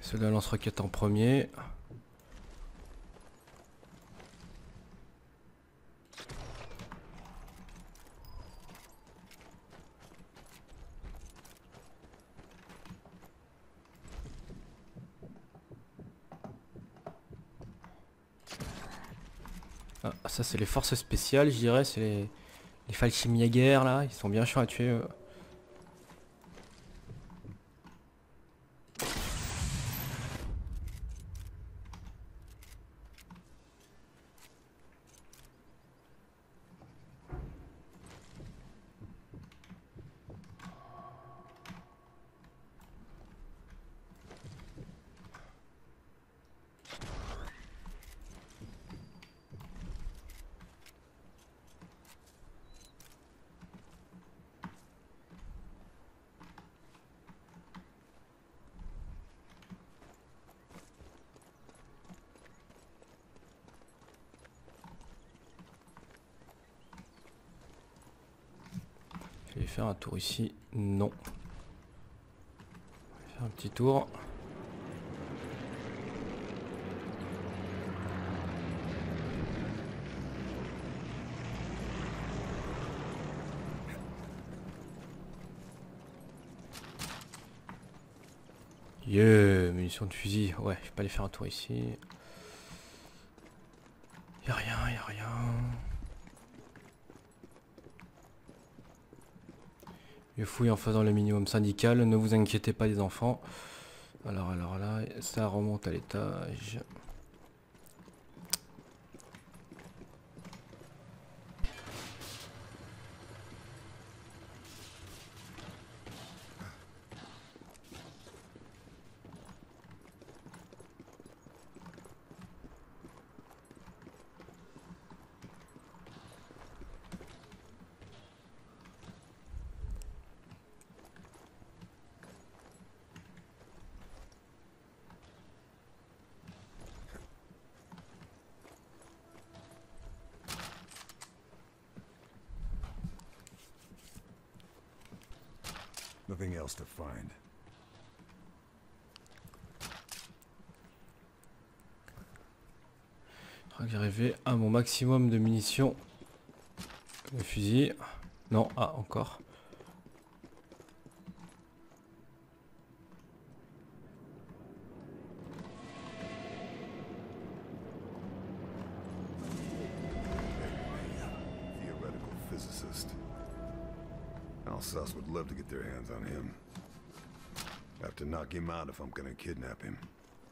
C'est le lance-roquette en premier. Ah, ça c'est les forces spéciales, je dirais, c'est les Fallschirmjäger là, ils sont bien chiants à tuer. Je vais faire un tour ici. Non. Je vais faire un petit tour. Yeah, munitions de fusil. Ouais, je vais pas aller faire un tour ici. Y'a rien, y'a rien. Je fouille en faisant le minimum syndical, ne vous inquiétez pas les enfants. Alors là, ça remonte à l'étage. Nothing else to find. Je crois que j'arrivais à mon maximum de munitions. Le fusil. Non, ah, encore. Theoretical physicist. Alsace would love to get their hands on him. Have to knock him out if I'm gonna kidnap him.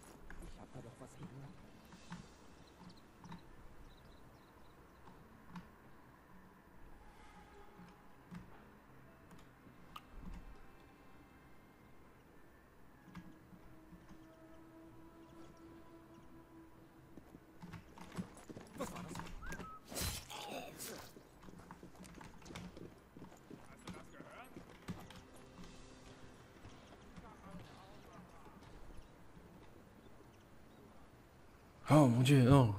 Oh mon dieu, non.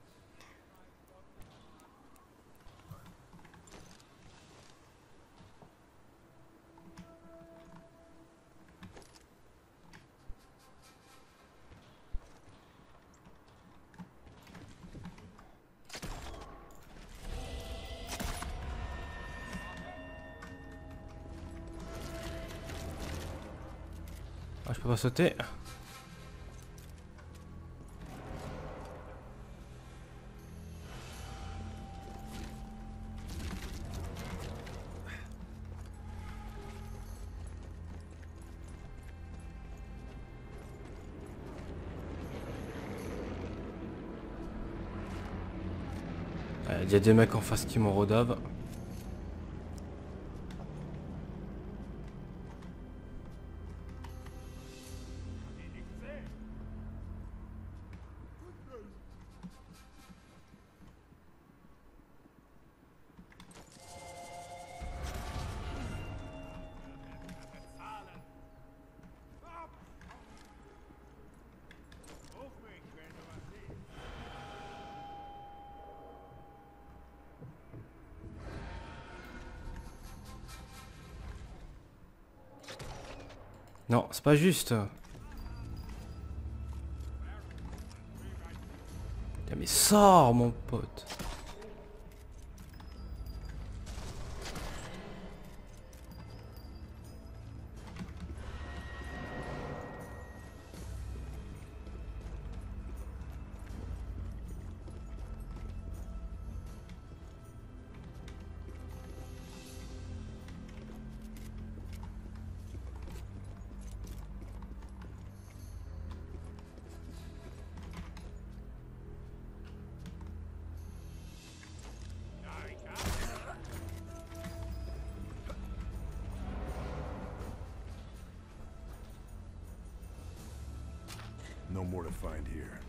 Ah, je peux pas sauter. Il y a des mecs en face qui m'ont rodave. Non, c'est pas juste. Putain, mais sors mon pote. No more to find here.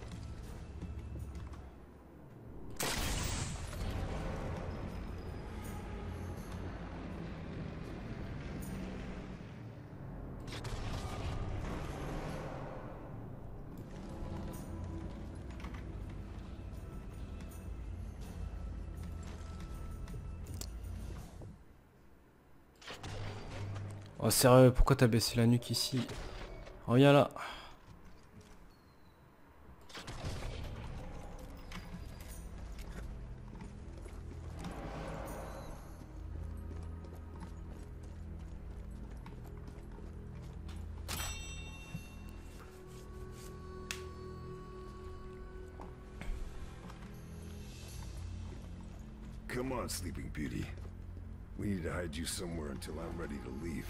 Oh sérieux, pourquoi t'as baissé la nuque ici? Reviens là. Come on, Sleeping Beauty. We need to hide you somewhere until I'm ready to leave.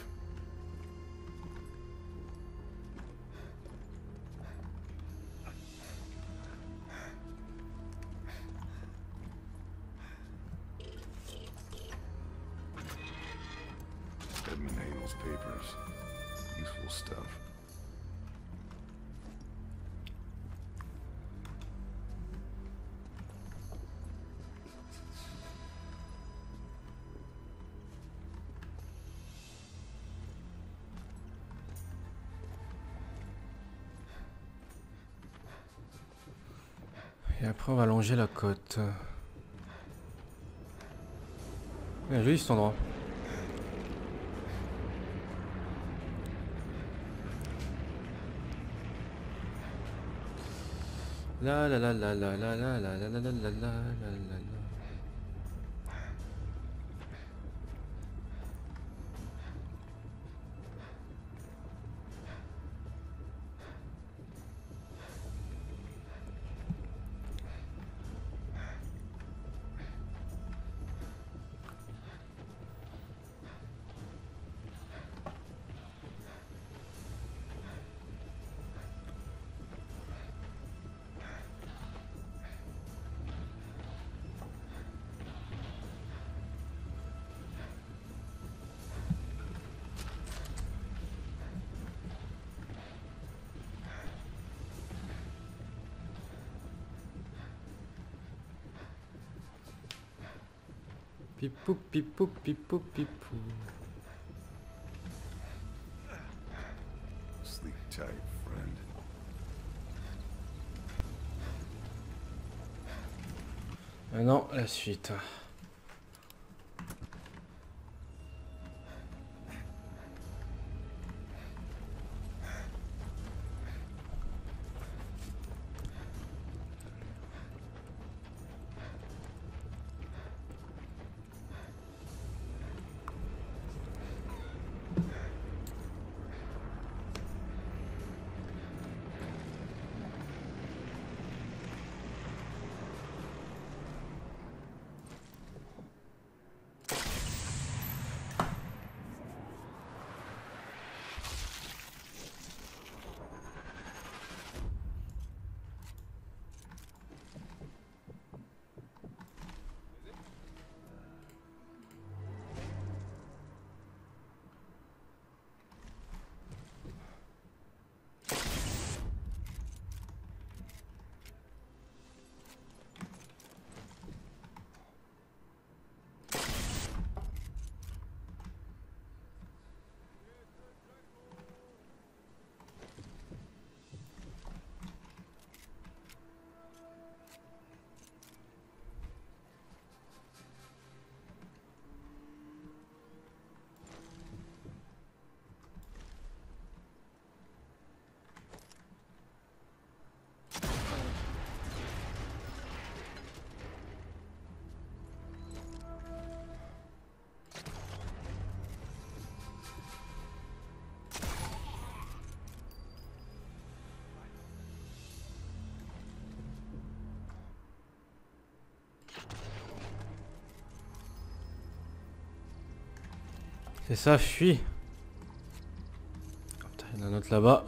Edmund Hamel's papers. Useful stuff. Et après on va longer la côte. Ouais, joli cet endroit. La la la la la la la la la la la la la la. Pipou, pipou, pipou, pipou. Sleep tight, friend. Non, la suite. C'est ça, fuis. Putain, il y en a un autre là-bas.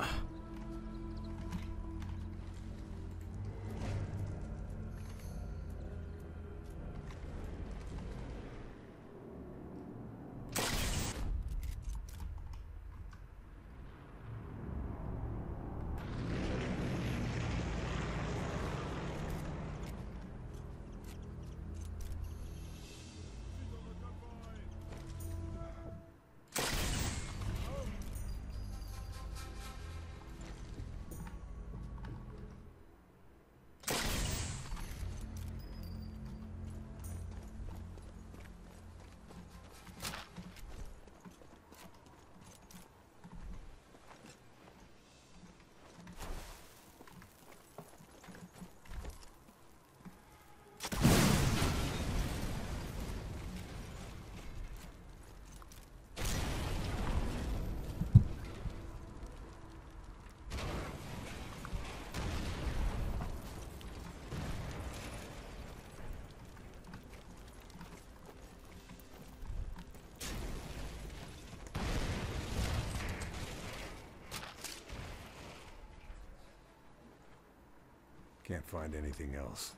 Can't find anything else.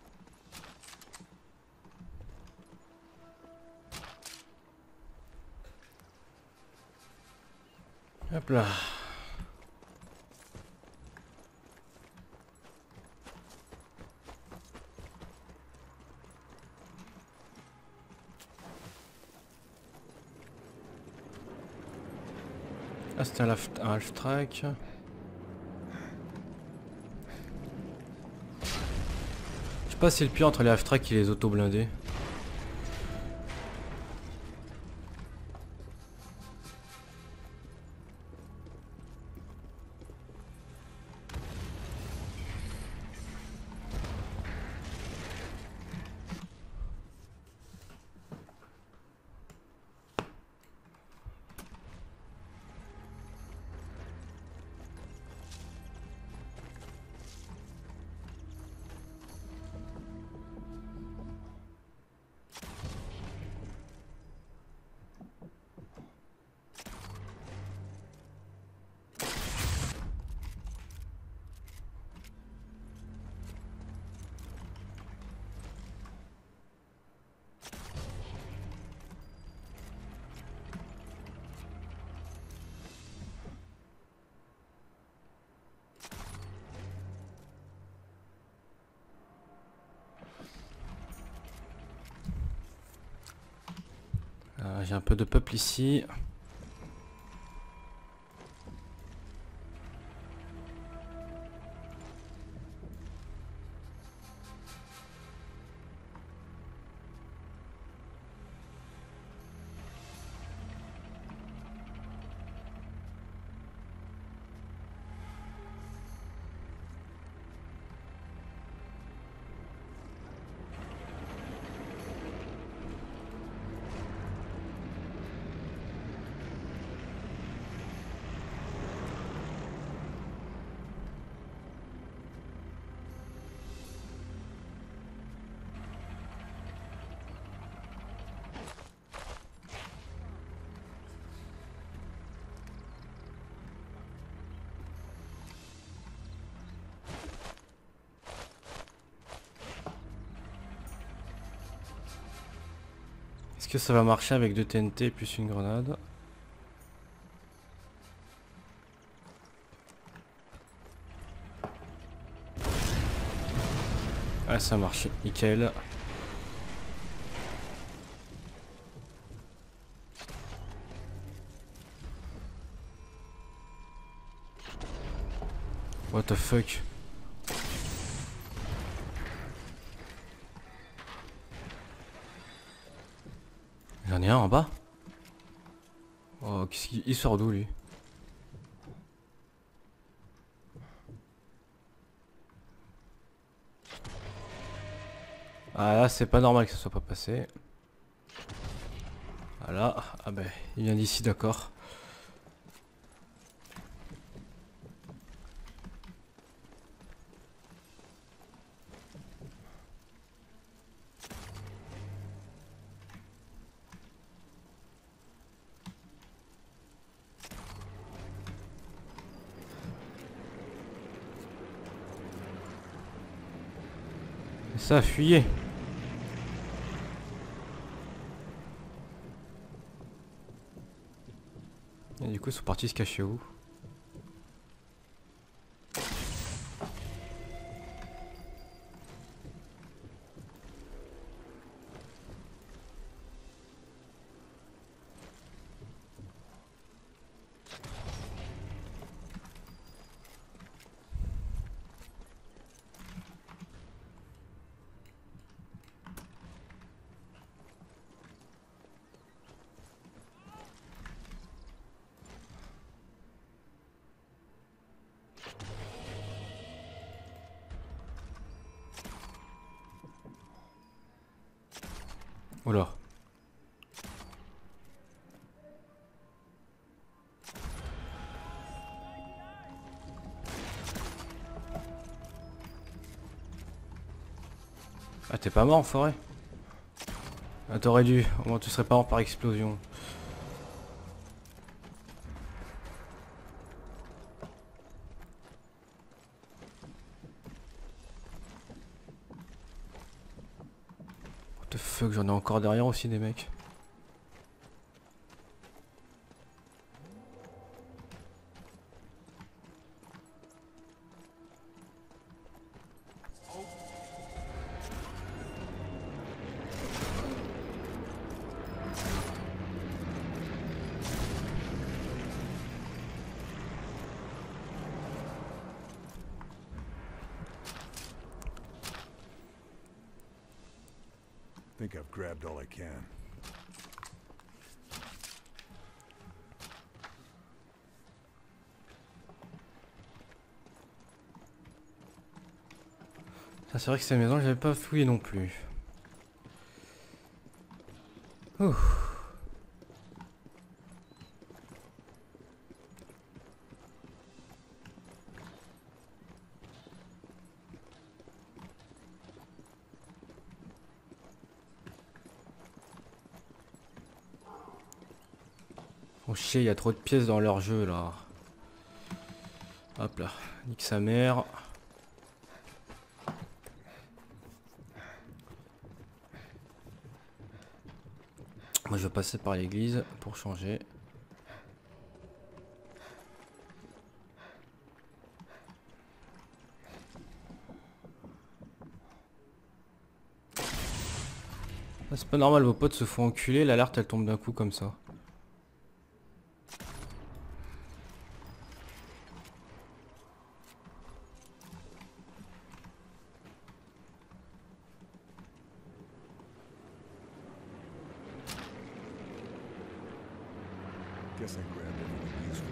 Hop là. Ah, c'était un half-track. Je sais pas si c'est le pire entre les half-track et les auto-blindés. J'ai un peu de peuple ici. Est-ce que ça va marcher avec 2 TNT plus une grenade? Ah, ça marche, nickel. What the fuck? J'en ai un en bas? Oh, qu'est-ce qu'il sort d'où lui? Ah là, c'est pas normal que ça soit pas passé. Voilà, ah ben, il vient d'ici, d'accord. Et ça, fuyez. Et du coup, ils sont partis se cacher où? Oula. Ah, t'es pas mort en forêt? Ah, t'aurais dû. Au moins, tu serais pas mort par explosion. What the fuck, j'en ai encore derrière aussi des mecs. I think I've grabbed all I can. Ça, c'est vrai que cette maison, j'avais pas fouillé non plus. Ouh. Oh chier, il y a trop de pièces dans leur jeu là. Hop là, nique sa mère. Moi je vais passer par l'église pour changer. Ah, c'est pas normal, vos potes se font enculer, l'alerte elle tombe d'un coup comme ça. Guess I grabbed everything useful.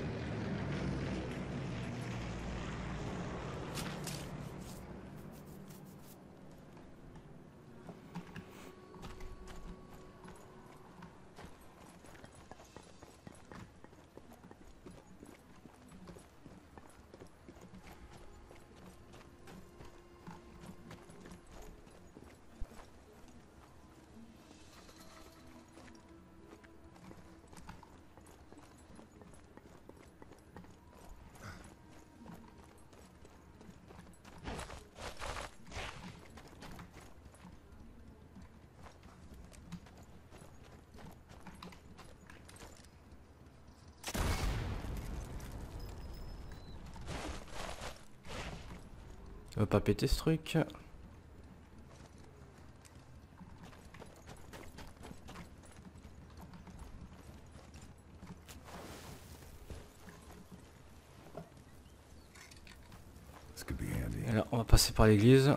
Ça va pas péter ce truc. This could be handy. Alors on va passer par l'église.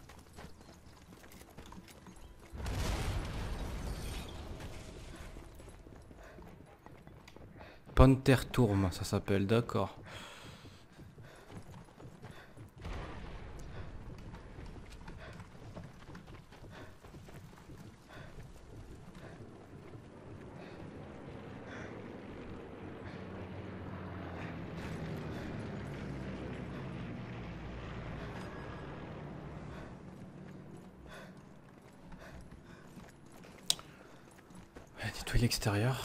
Ponterturm, ça s'appelle, d'accord. Nettoyer l'extérieur.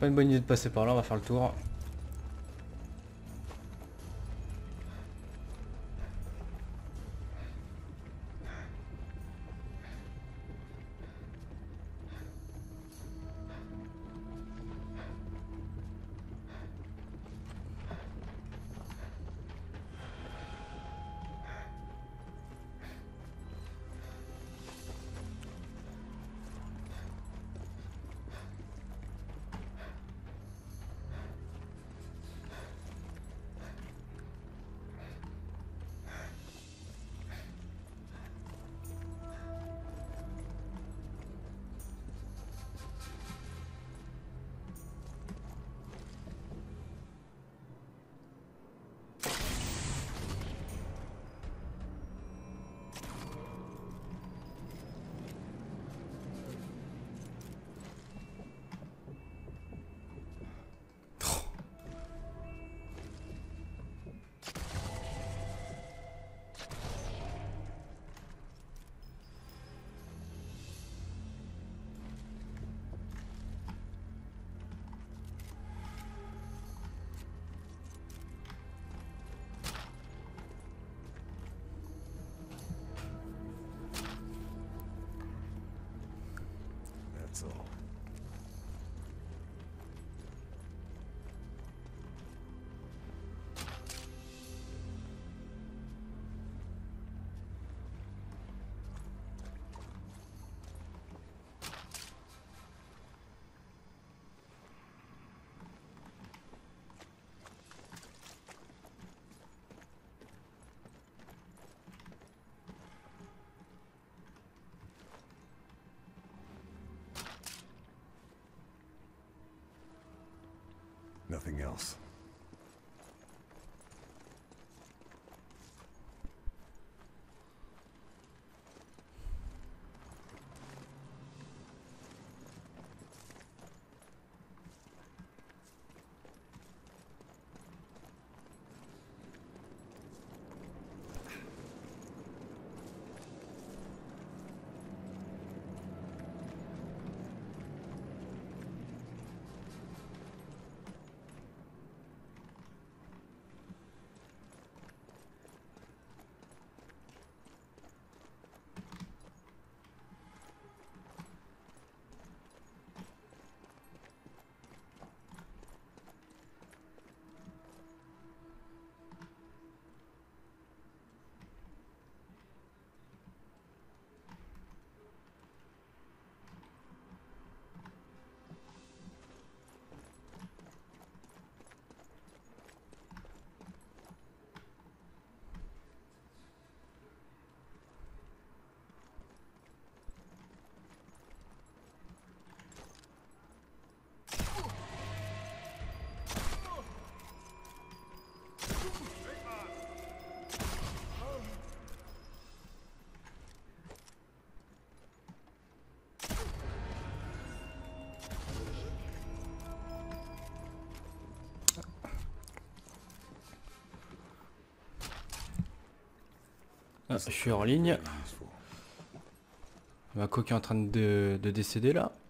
pas une bonne idée de passer par là, on va faire le tour. That's all. Nothing else. Ah, je suis hors ligne. Ma coque est en train de décéder là.